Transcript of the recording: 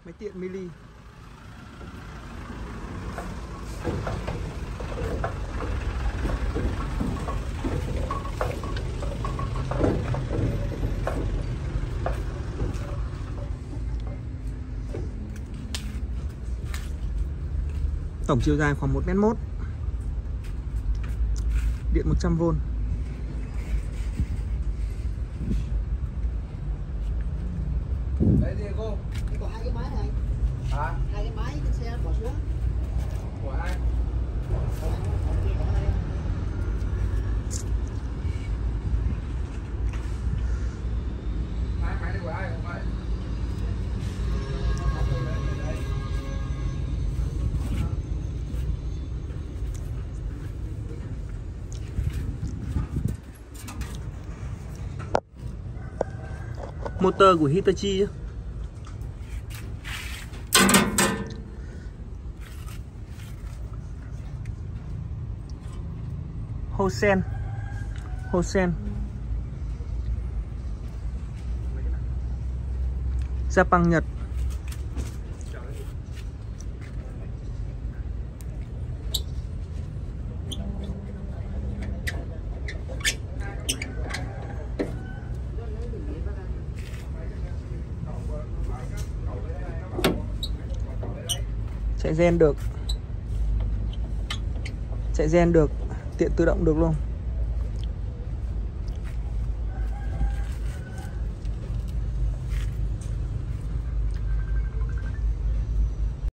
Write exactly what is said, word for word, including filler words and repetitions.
Máy tiện mini. Tổng chiều dài khoảng một mét mốt. Điện một trăm vôn. Đấy đi cô. Có hai cái máy này. Hả? Hai cái máy trên xe bỏ xuống. Của ai? Hai máy này của ai không vậy? Motor của Hitachi chứ. Hosen. Hosen. Japan Nhật. Chạy gen được. Chạy gen được, tiện tự động được luôn.